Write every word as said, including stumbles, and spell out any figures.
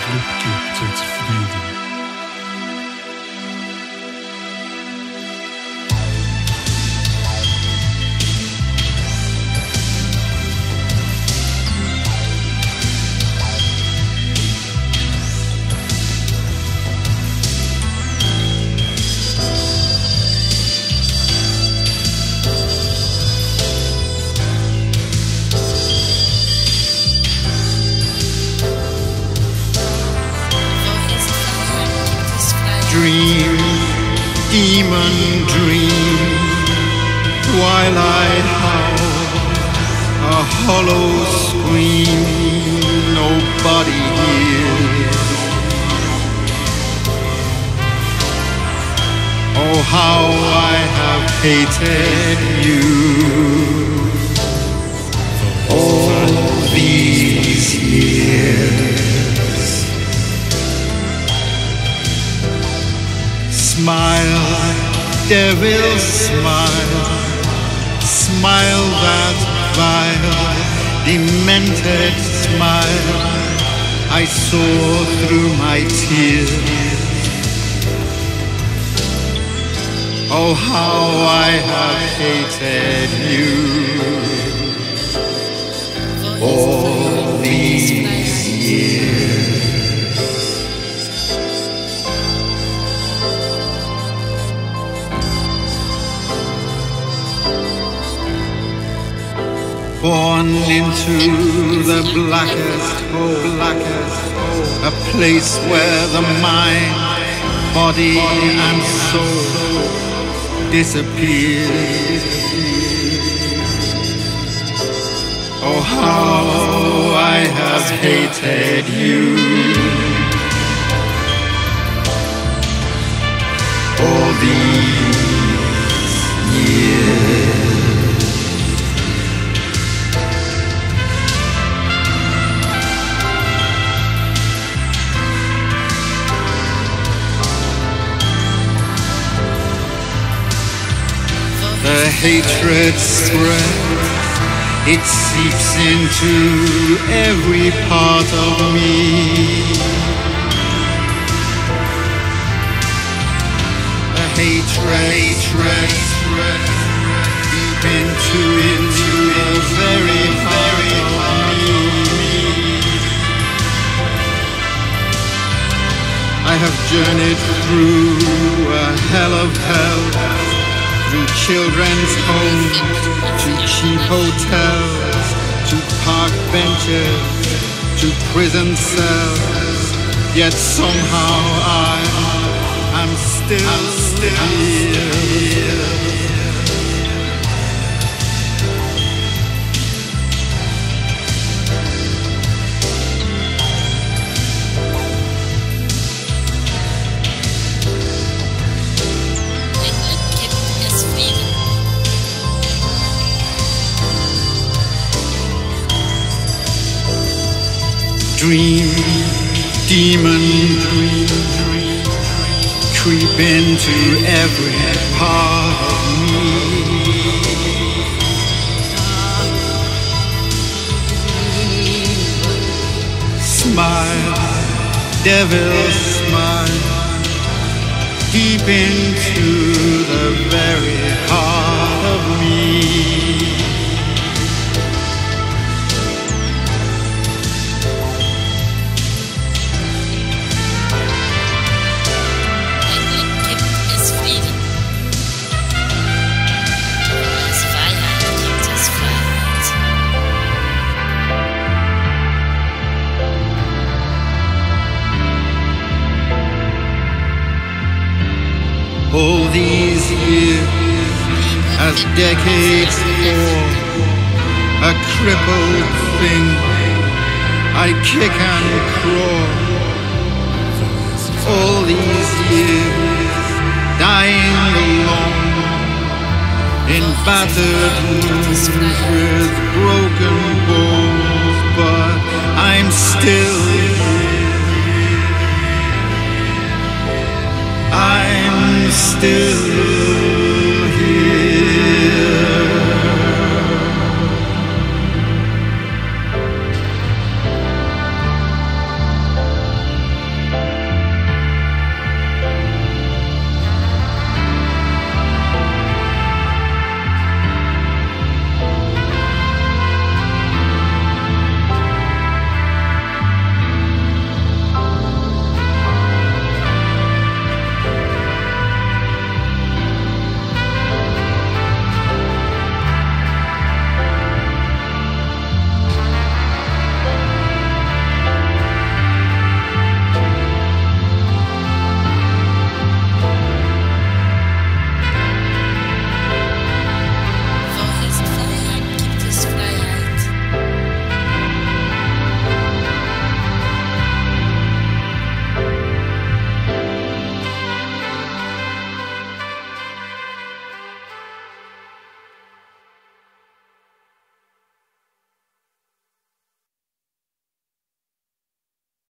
giftet Frieden. Dream, demon dream, while I howl a hollow scream, nobody hears. Oh, how I have hated you all these years. Smile, devil, smile, smile that vile, demented smile I saw through my tears. Oh, how I have hated you all these years. Born into the blackest hole, blackest hole, a place where the mind, body and soul disappear. Oh, how I have hated you all these years. The hatred spreads, it seeps into every part of me. The hatred, hatred spreads deep into, into the very, very heart of me. I have journeyed through a hell of hell, through children's homes, to cheap hotels, to park benches, to prison cells. Yet somehow I am still, I'm still here. Dream, demon dream, dream, creep into every part of me. Smile, devil smile, deep into the very heart of me. All these years, as decades pour, a crippled thing, I kick and crawl. All these years, dying alone, in battered rooms with broken bones, but I'm still